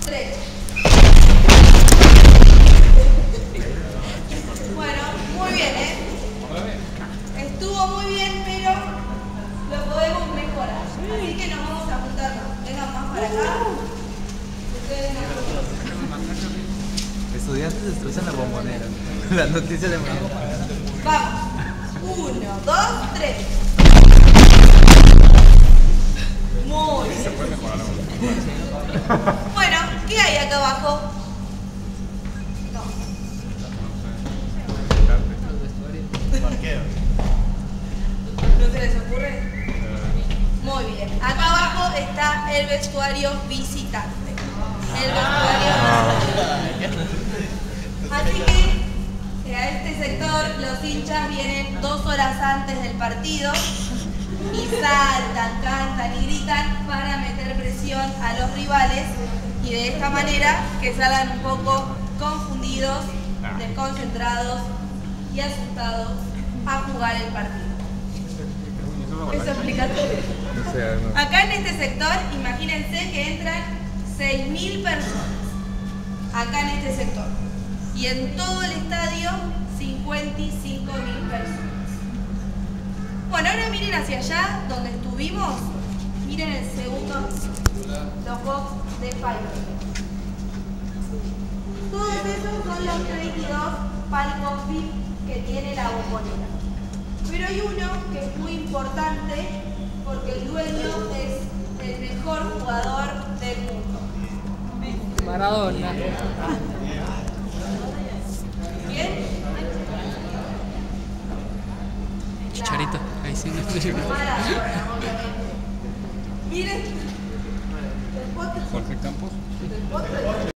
3. Bueno, muy bien, ¿eh? Estuvo muy bien, pero lo podemos mejorar. Así que nos vamos a juntarnos. Vengan más para acá. Ustedes vengan. Estudiantes destrozan la bombonera. La noticia de mañana. Vamos. 1, 2, 3. Muy bien. Bueno, ¿qué hay acá abajo? No. ¿No se les ocurre? Muy bien. Acá abajo está el vestuario visitante. El vestuario visitante. Así que a este sector los hinchas vienen 2 horas antes del partido y saltan, cantan y gritan para meter presión a los rivales y de esta manera que salgan un poco confundidos, desconcentrados y asustados a jugar el partido. Eso explica todo. Acá en este sector, imagínense que entran 6.000 personas. Acá en este sector. Y en todo el estadio, 55.000 personas. Bueno, ahora miren hacia allá, donde estuvimos. Miren el segundo, los box de Fiverr. Todos esos son los 32 palcos VIP que tiene la bombonera. Pero hay uno que es muy importante porque el dueño es el mejor jugador del mundo. Maradona. ¿Bien? Chicharito, ahí sí. Maradona, obviamente. Miren. Jorge Campos.